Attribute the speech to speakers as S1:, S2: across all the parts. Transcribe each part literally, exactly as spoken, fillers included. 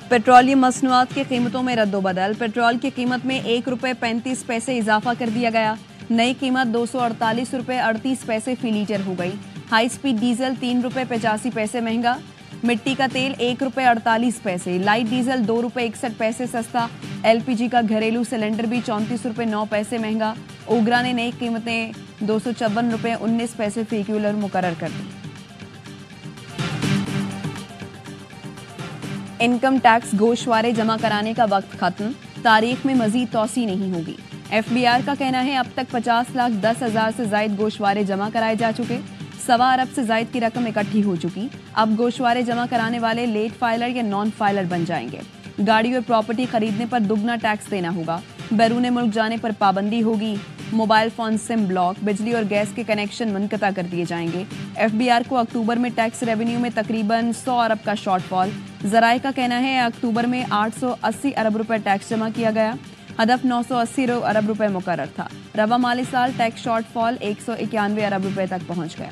S1: Petroleum मसनूआत की कीमतों में रद्दोबदल। पेट्रोल की कीमत में एक रुपये पैंतीस पैसे इजाफा कर दिया गया। नई कीमत दो सौ अड़तालीस रुपये अड़तीस पैसे फी लीटर हो गई। हाई स्पीड डीजल तीन रुपये पचासी पैसे महंगा। मिट्टी का तेल एक रुपये अड़तालीस पैसे। लाइट डीजल दो रुपये इकसठ पैसे सस्ता। एलपीजी का घरेलू सिलेंडर भी चौंतीस रुपये नौ पैसे महंगा। ओगरा ने नई कीमतें दो सौ चौवन रुपये उन्नीस पैसे फी किलो मुकर्रर कर दी। इनकम टैक्स गोशवारे जमा कराने का वक्त खत्म। तारीख में मजीद तोसी नहीं होगी। एफबीआर का कहना है अब तक पचास लाख दस हजार से जायद गोशवारे जमा कराए जा चुके। सवा अरब से जायद की रकम इकट्ठी हो चुकी। अब गोशवारे जमा कराने वाले लेट फाइलर या नॉन फाइलर बन जाएंगे। गाड़ी और प्रॉपर्टी खरीदने पर दुगना टैक्स देना होगा। बैरून मुल्क जाने पर पाबंदी होगी। मोबाइल फोन सिम ब्लॉक, बिजली और गैस के कनेक्शन मुनक़ता कर दिए जाएंगे। एफबीआर को अक्टूबर में टैक्स रेवेन्यू में तकरीबन सौ अरब का शॉर्टफॉल। ज़राए का कहना है अक्टूबर में आठ सौ अस्सी अरब रुपए टैक्स जमा किया गया। हदफ नौ सौ अस्सी अरब रुपए मुकर्रर था। रवा माली साल टैक्स शॉर्टफॉल एक सौ इक्यानवे अरब रुपए तक पहुंच गया।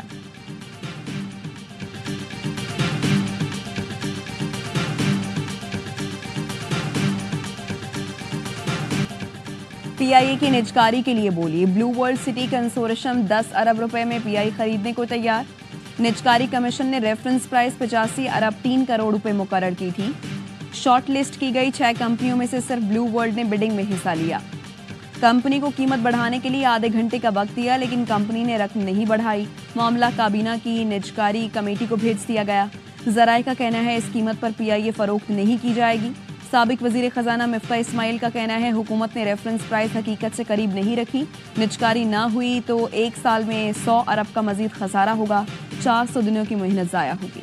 S1: पीआईए की निजकारी के लिए बोली। ब्लू वर्ल्ड सिटी कंसोर्शियम दस अरब रुपए में पीआई खरीदने को तैयार। निजकारी कमीशन ने रेफरेंस प्राइस पचासी अरब तीन करोड़ रुपए मुकर्रर की थी। शॉर्ट लिस्ट की गई छह कंपनियों में से सिर्फ ब्लू वर्ल्ड ने बिडिंग में हिस्सा लिया। कंपनी को कीमत बढ़ाने के लिए आधे घंटे का वक्त दिया, लेकिन कंपनी ने रकम नहीं बढ़ाई। मामला काबीना की निजकारी कमेटी को भेज दिया गया। ज़राए का कहना है इस कीमत पर पीआईए फरोख्त नहीं की जाएगी। साबिक वजीर खजाना मिफ्ता इस्माइल का कहना है हुकूमत ने रेफरेंस प्राइस हकीकत से करीब नहीं रखी। निजकारी ना हुई तो एक साल में सौ अरब का मजीद खसारा होगा। चार सौ दिनों की मेहनत ज़ाया होगी।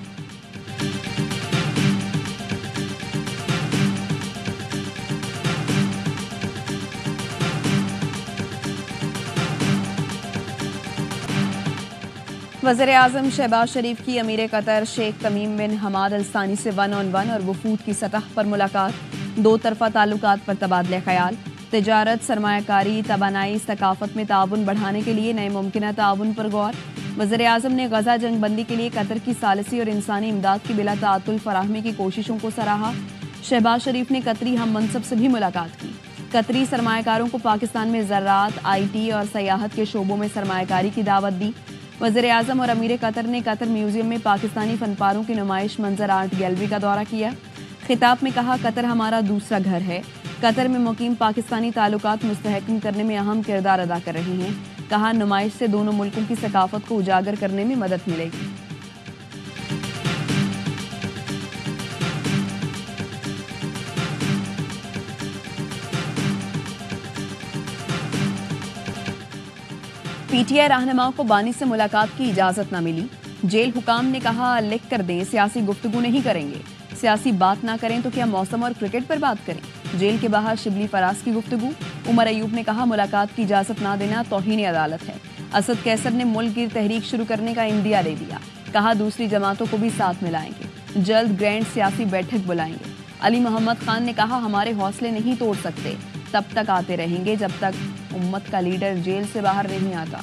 S1: वज़ीर आज़म शहबाज शरीफ की अमीर Qatar sheikh Tamim bin Hamad Al Thani से वन ऑन वन और वफूद की सतह पर मुलाकात। दो तरफा ताल्लुकात पर तबादले ख्याल। तिजारत, सरमायाकारी, तवानाई, सकाफत में ताउन बढ़ाने के लिए नए मुमकिन ताउन पर गौर। वज़ीर आज़म ने गजा जंग बंदी के लिए कतर की सालिसी और इंसानी इमदाद की बिला ताअतुल फराहमी की कोशिशों को सराहा। शहबाज शरीफ ने कतरी हम मनसब से भी मुलाकात की। कतरी सरमायाकारों को पाकिस्तान में ज़राअत, आई टी और सयाहत के शोबों में सरमायाकारी की दावत दी। वज़ीर आज़म और अमीर कतर ने कतर म्यूजियम में पाकिस्तानी फनपारों की नुमाइश मंजर आर्ट गैलरी का दौरा किया। खिताब में कहा कतर हमारा दूसरा घर है। कतर में मुकीम पाकिस्तानी ताल्लुकात मुस्तहकम करने में अहम किरदार अदा कर रही हैं। कहा नुमाइश से दोनों मुल्कों की सकाफत को उजागर करने में मदद मिलेगी। पीटीआई रहनुमाओं को बानी से मुलाकात की इजाजत न मिली। जेल हुकाम ने कहा लिख कर दें, सियासी गुफ्तगू नहीं करेंगे। सियासी बात ना करें तो क्या मौसम और क्रिकेट पर बात करें। जेल के बाहर शिबली फराज की गुफ्तगू। उमर अयूब ने कहा मुलाकात की इजाजत ना देना तौहीन अदालत है। असद कैसर ने मुल्क गिर तहरीक शुरू करने का इंदिया दे दिया। कहा दूसरी जमातों को भी साथ मिलाएंगे। जल्द ग्रैंड सियासी बैठक बुलाएंगे। अली मोहम्मद खान ने कहा हमारे हौसले नहीं तोड़ सकते, तब तक आते रहेंगे जब तक उम्मत का लीडर जेल से बाहर नहीं आता।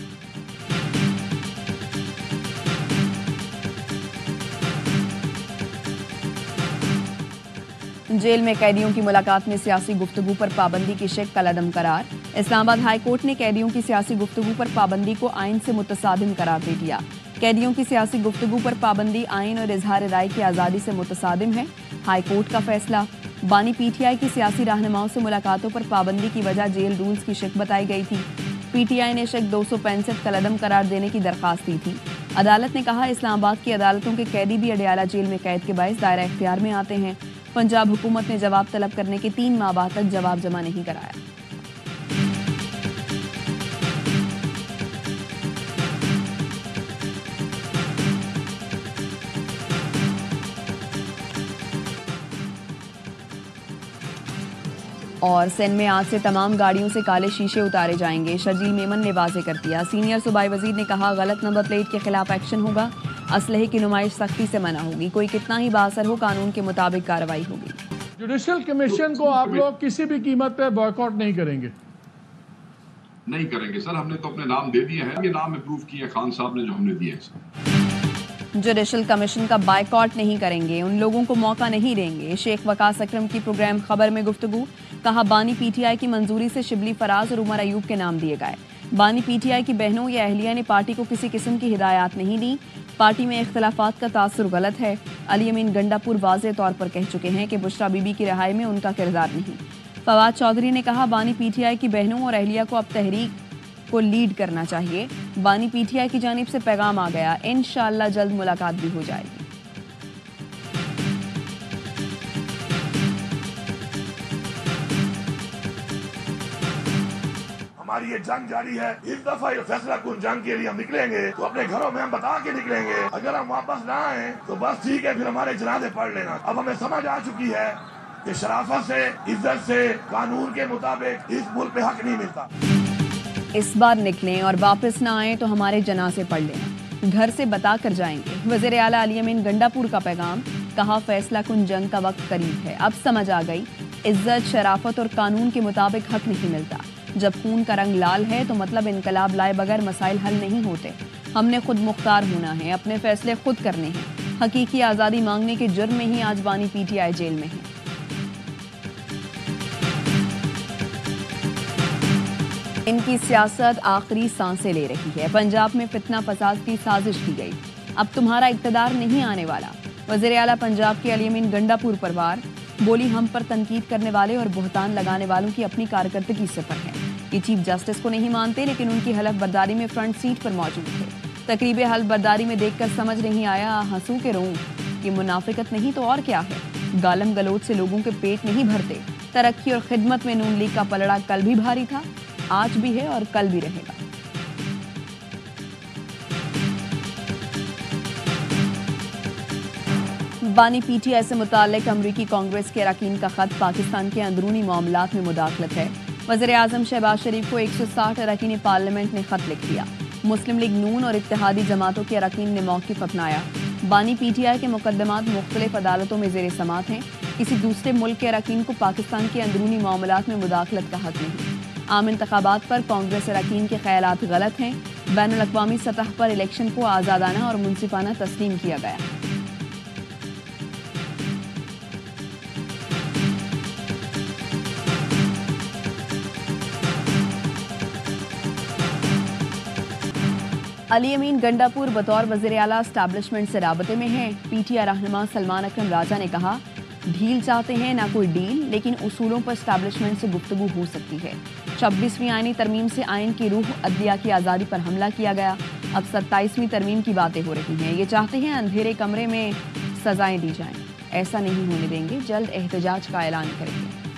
S1: जेल में कैदियों की मुलाकात में सियासी गुफ्तगू पर पाबंदी की शेक कलअदम करार। इस्लामाबाद हाई कोर्ट ने कैदियों की सियासी गुफ्तगू पर पाबंदी को आइन से मुतसादिम करार दे दिया। कैदियों की सियासी गुफ्तगू पर पाबंदी आइन और इजहार राय की आज़ादी से मुतसादिम है। हाई कोर्ट का फैसला। बानी पीटीआई की सियासी रहनुमाओं से मुलाकातों पर पाबंदी की वजह जेल रूल्स की शिक बताई गई थी। पीटीआई ने शिक दो सौ पैंसठ कलअदम करार देने की दरख्वास्त दी थी। अदालत ने कहा इस्लामाबाद की अदालतों के कैदी भी अडियाला जेल में कैद के बायस दायरा इख्तियार में आते हैं। पंजाब हुकूमत ने जवाब तलब करने के तीन माह बाद तक जवाब जमा नहीं कराया। और सिंध में आज से तमाम गाड़ियों से काले शीशे उतारे जाएंगे। शर्जील मेमन ने वाज़ेह कर दिया। सीनियर सूबाई वजीर ने कहा गलत नंबर प्लेट के खिलाफ एक्शन होगा। असलहे की नुमाइश सख्ती से मना होगी। कोई कितना ही बासर हो, कानून के मुताबिक कार्रवाई होगी।
S2: जुडिशल कमीशन को आप लोग किसी भी कीमत पे बॉयकॉट नहीं करेंगे?
S3: नहीं करेंगे सर, हमने तो अपने नाम दे दिए हैं। ये नाम अप्रूव किए खान साहब ने जो हमने दिए हैं सर।
S1: जुडिशल कमीशन का बायकॉट नहीं करेंगे, उन लोगों को मौका नहीं देंगे। शेख वकास अकरम की प्रोग्राम खबर में गुफ्तगू, कहा बानी पीटीआई की मंजूरी से शिबली फराज और उमर अयूब के नाम दिए गए। बानी पीटीआई की बहनों या अहलिया ने पार्टी को किसी किस्म की हिदायत नहीं दी। पार्टी में इख्तलाफात का तासुर गलत है। अली अमीन गंडापुर वाज़ेह तौर पर कह चुके हैं कि बुशरा बीबी की रिहाई में उनका किरदार नहीं। फवाद चौधरी ने कहा बानी पीटीआई की बहनों और अहलिया को अब तहरीक को लीड करना चाहिए। बानी पीटीआई की जानिब से पैगाम आ गया, इंशाअल्लाह जल्द मुलाकात भी हो जाएगी।
S3: हमारी ये जंग जारी है। इस दफा ये फैसला कुन जंग के लिए हम निकलेंगे तो अपने घरों में हम बता के निकलेंगे। अगर हम वापस ना आए तो बस ठीक है, फिर हमारे जनाजे पढ़ लेना। अब हमें समझ आ चुकी है कि शराफत से, इज्जत से, कानून के मुताबिक इस मुल्क पे हक नहीं मिलता।
S1: इस बार निकलें और वापस ना आए तो हमारे जनाजे पढ़ लेना, घर से बता कर जाएंगे। वज़ीर आला अली अमीन गंडापुर का पैगाम, कहा फैसला कुन जंग का वक्त करीब है। अब समझ आ गई, इज्जत, शराफत और कानून के मुताबिक हक नहीं मिलता। जब खून का रंग लाल है तो मतलब इनकलाब लाए बगैर मसाइल हल नहीं होते। हमने खुद मुख्तार होना है, अपने फैसले खुद करने हैं। हकीकी आज़ादी मांगने के जुर्म में ही आज बानी पीटीआई जेल में है। इनकी सियासत आखिरी सांसें ले रही है। पंजाब में फितना फसाद की साजिश की गई, अब तुम्हारा इक़्तिदार नहीं आने वाला। वज़ीर आला पंजाब के अली अमीन गंडापुर परवार बोली, हम पर तनकीद करने वाले और बुहतान लगाने वालों की अपनी कारकर्दगी से पर है। ये चीफ जस्टिस को नहीं मानते, लेकिन उनकी हलफ बर्दारी में फ्रंट सीट पर मौजूद थे। तकरीब हलफ बर्दारी में देखकर समझ नहीं आया, हंसू के रोऊं। ये मुनाफिकत नहीं तो और क्या है। गालम गलोच से लोगों के पेट नहीं भरते। तरक्की और खिदमत में नून लीग का पलड़ा कल भी भारी था, आज भी है और कल भी रहेगा। बानी पीटीआई से मुताल्लिक अमरीकी कांग्रेस के अरकान का खत पाकिस्तान के अंदरूनी मामलात में मुदाखलत है। वज़ीर आज़म शहबाज शरीफ को एक सौ साठ अरकान पार्लियामेंट ने खत लिख दिया। मुस्लिम लीग नून और इत्तेहादी जमातों के अरकान ने मौक़िफ़ अपनाया। बानी पीटीआई के मुकदमात मुख्तलिफ अदालतों में ज़ेर समात हैं। किसी दूसरे मुल्क के अरकान को पाकिस्तान के अंदरूनी मामलात में मुदाखलत का हक नहीं। आम इंतखाबात पर कांग्रेस अरकान के ख्यालात गलत हैं। बैनुल अक़वामी सतह पर इलेक्शन को आज़ादाना और मुनसिफाना तस्लीम किया गया। अली अमीन गंडापुर बतौर वज़ीर आला एस्टैब्लिशमेंट से राबते में हैं। पीटीआई रहनुमा सलमान अकरम राजा ने कहा, ढील चाहते हैं ना कोई डील, लेकिन उसूलों पर एस्टैब्लिशमेंट से गुफ्तगू हो सकती है। छब्बीसवीं आईनी तरमीम से आइन की रूह अदलिया की आज़ादी पर हमला किया गया। अब सत्ताईसवीं तरमीम की बातें हो रही हैं। ये चाहते हैं अंधेरे कमरे में सजाएं दी जाएं। ऐसा नहीं होने देंगे, जल्द एहतजाज का ऐलान करेंगे।